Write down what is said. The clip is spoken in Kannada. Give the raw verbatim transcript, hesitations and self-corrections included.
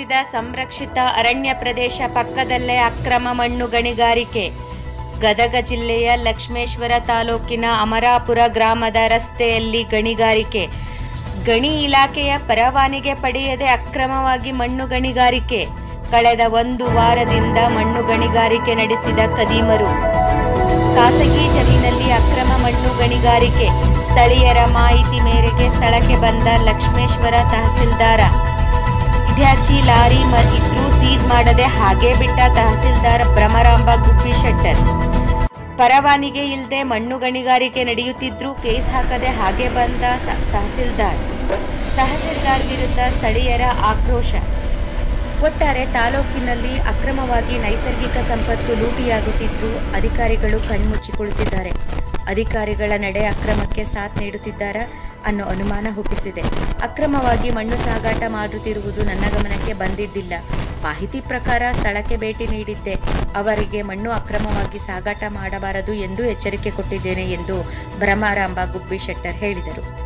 ನಡೆಸಿದ ಸಂರಕ್ಷಿತ ಅರಣ್ಯ ಪ್ರದೇಶ ಪಕ್ಕದಲ್ಲೇ ಅಕ್ರಮ ಮಣ್ಣು ಗಣಿಗಾರಿಕೆ. ಗದಗ ಜಿಲ್ಲೆಯ ಲಕ್ಷ್ಮೇಶ್ವರ ತಾಲೂಕಿನ ಅಮರಾಪುರ ಗ್ರಾಮದ ರಸ್ತೆಯಲ್ಲಿ ಗಣಿಗಾರಿಕೆ. ಗಣಿ ಇಲಾಖೆಯ ಪರವಾನಗಿ ಪಡೆಯದೆ ಅಕ್ರಮವಾಗಿ ಮಣ್ಣು ಗಣಿಗಾರಿಕೆ. ಕಳೆದ ಒಂದು ವಾರದಿಂದ ಮಣ್ಣು ಗಣಿಗಾರಿಕೆ ನಡೆಸಿದ ಖದೀಮರು. ಖಾಸಗಿ ಜಮೀನಲ್ಲಿ ಅಕ್ರಮ ಮಣ್ಣು ಗಣಿಗಾರಿಕೆ. ಸ್ಥಳೀಯರ ಮಾಹಿತಿ ಮೇರೆಗೆ ಸ್ಥಳಕ್ಕೆ ಬಂದ ಲಕ್ಷ್ಮೇಶ್ವರ ತಹಸೀಲ್ದಾರ ಇಡ್ಯಾಚಿ ಲಾರಿ ಇದ್ರೂ ಸೀಜ್ ಮಾಡದೆ ಹಾಗೆ ಬಿಟ್ಟ ತಹಸೀಲ್ದಾರ್ ಭ್ರಮರಾಂಬ ಗುಬ್ಬಿಶೆಟ್ಟರ್. ಪರವಾನಗಿ ಇಲ್ಲದೆ ಮಣ್ಣು ಗಣಿಗಾರಿಕೆ ನಡೆಯುತ್ತಿದ್ರೂ ಕೇಸ್ ಹಾಕದೆ ಹಾಗೆ ಬಂದ ತಹಸೀಲ್ದಾರ್. ತಹಸೀಲ್ದಾರ್ ವಿರುದ್ಧ ಸ್ಥಳೀಯರ ಆಕ್ರೋಶ. ಒಟ್ಟಾರೆ ತಾಲೂಕಿನಲ್ಲಿ ಅಕ್ರಮವಾಗಿ ನೈಸರ್ಗಿಕ ಸಂಪತ್ತು ಲೂಟಿಯಾಗುತ್ತಿದ್ದು ಅಧಿಕಾರಿಗಳು ಕಣ್ಮುಚ್ಚಿಕೊಳ್ಳುತ್ತಿದ್ದಾರೆ. ಅಧಿಕಾರಿಗಳ ನಡೆ ಅಕ್ರಮಕ್ಕೆ ಸಾಥ್ ನೀಡುತ್ತಿದ್ದಾರಾ ಅನ್ನೋ ಅನುಮಾನ ಹುಟ್ಟಿಸಿದೆ. ಅಕ್ರಮವಾಗಿ ಮಣ್ಣು ಸಾಗಾಟ ಮಾಡುತ್ತಿರುವುದು ನನ್ನ ಗಮನಕ್ಕೆ ಬಂದಿದ್ದಿಲ್ಲ. ಮಾಹಿತಿ ಪ್ರಕಾರ ಸ್ಥಳಕ್ಕೆ ಭೇಟಿ ನೀಡಿದ್ದೆ. ಅವರಿಗೆ ಮಣ್ಣು ಅಕ್ರಮವಾಗಿ ಸಾಗಾಟ ಮಾಡಬಾರದು ಎಂದು ಎಚ್ಚರಿಕೆ ಕೊಟ್ಟಿದ್ದೇನೆ ಎಂದು ಭ್ರಮರಾಂಬ ಗುಬ್ಬಿಶೆಟ್ಟರ್ ಹೇಳಿದರು.